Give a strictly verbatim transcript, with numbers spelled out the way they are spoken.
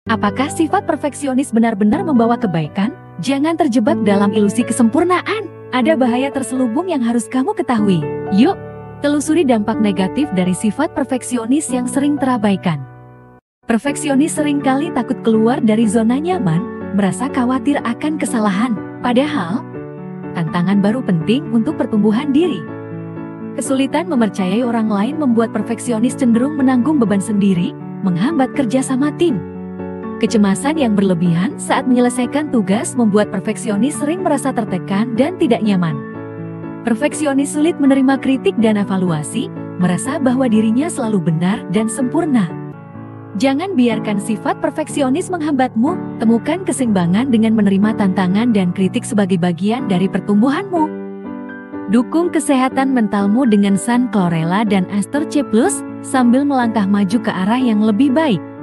Apakah sifat perfeksionis benar-benar membawa kebaikan? Jangan terjebak dalam ilusi kesempurnaan. Ada bahaya terselubung yang harus kamu ketahui. Yuk, telusuri dampak negatif dari sifat perfeksionis yang sering terabaikan. Perfeksionis seringkali takut keluar dari zona nyaman, merasa khawatir akan kesalahan. Padahal, tantangan baru penting untuk pertumbuhan diri. Kesulitan mempercayai orang lain membuat perfeksionis cenderung menanggung beban sendiri, menghambat kerja sama tim. Kecemasan yang berlebihan saat menyelesaikan tugas membuat perfeksionis sering merasa tertekan dan tidak nyaman. Perfeksionis sulit menerima kritik dan evaluasi, merasa bahwa dirinya selalu benar dan sempurna. Jangan biarkan sifat perfeksionis menghambatmu, temukan keseimbangan dengan menerima tantangan dan kritik sebagai bagian dari pertumbuhanmu. Dukung kesehatan mentalmu dengan Sun Chlorella dan Aster C plus, sambil melangkah maju ke arah yang lebih baik.